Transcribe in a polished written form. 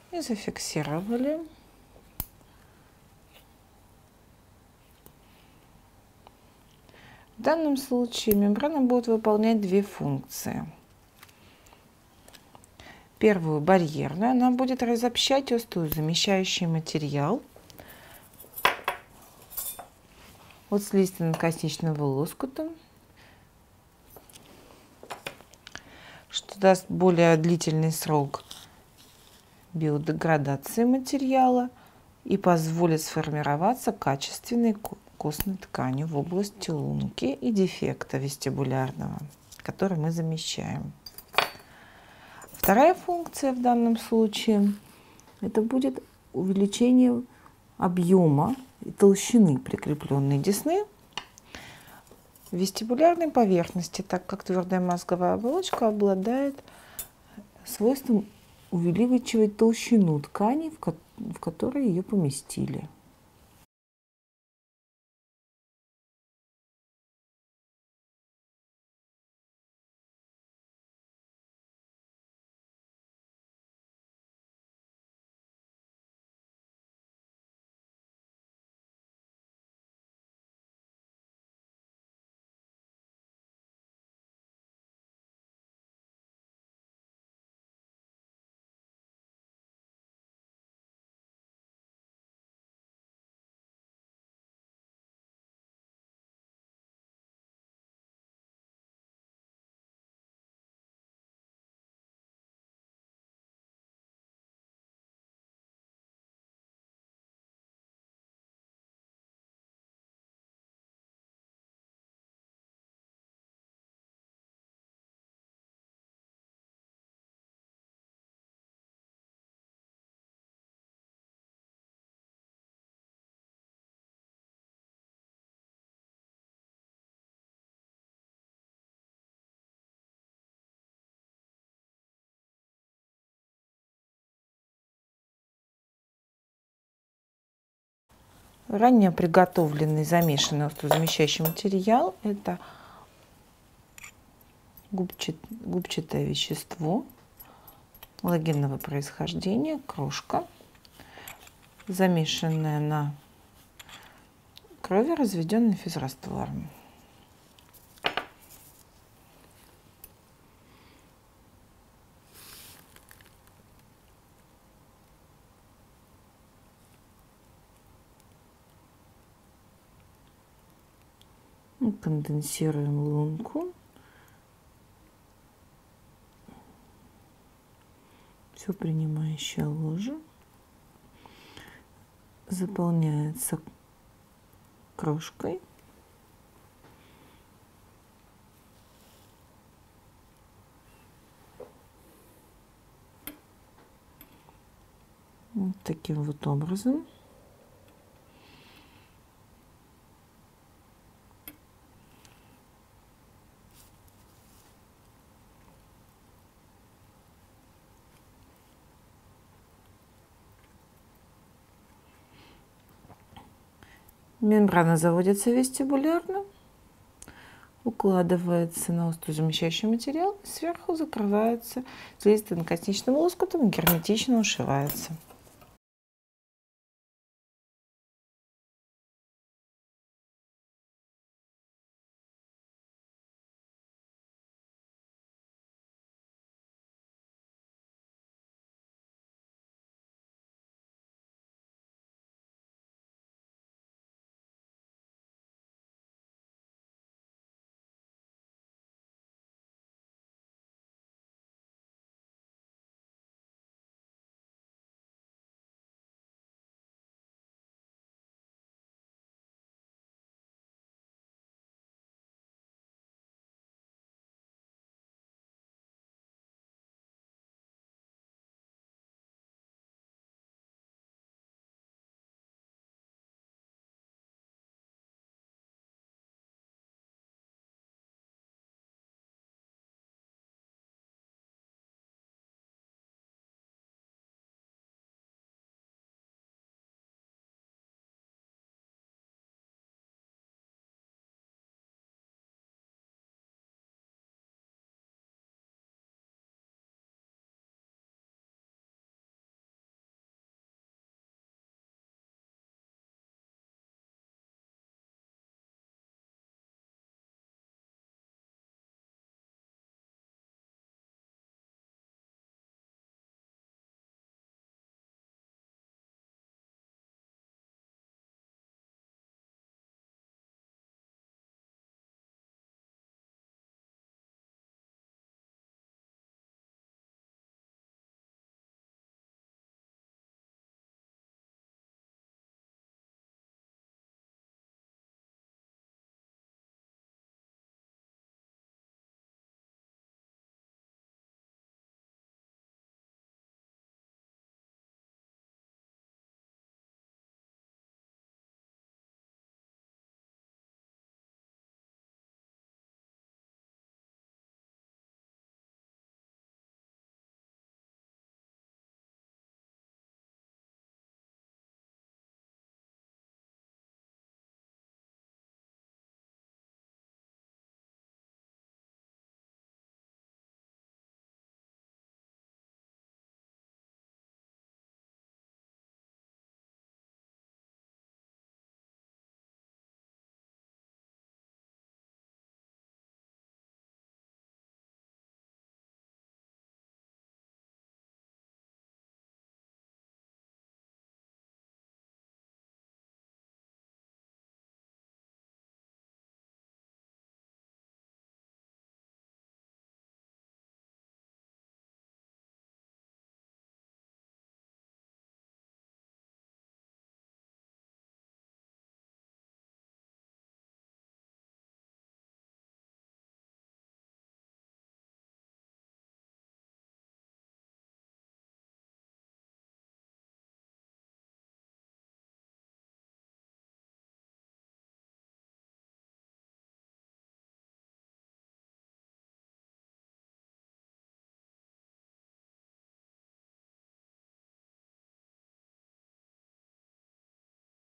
и зафиксировали. В данном случае мембрана будет выполнять две функции. Первую, барьерную, она будет разобщать остеозамещающий материал от слизисто-надкосничного лоскута, что даст более длительный срок биодеградации материала и позволит сформироваться качественной костной тканью в области лунки и дефекта вестибулярного, который мы замещаем. Вторая функция в данном случае – это будет увеличение объема и толщины прикрепленной десны в вестибулярной поверхности, так как твердая мозговая оболочка обладает свойством увеличивать толщину ткани, в которой ее поместили. Ранее приготовленный замешанный остеозамещающий материал – это губчатое вещество галогенового происхождения, крошка, замешанная на крови, разведенной физраствором. Конденсируем лунку. Все принимающая ложа заполняется крошкой. Вот таким вот образом. Мембрана заводится вестибулярно, укладывается на остеозамещающий материал, сверху закрывается слизисто-надкосничным лоскутом и герметично ушивается.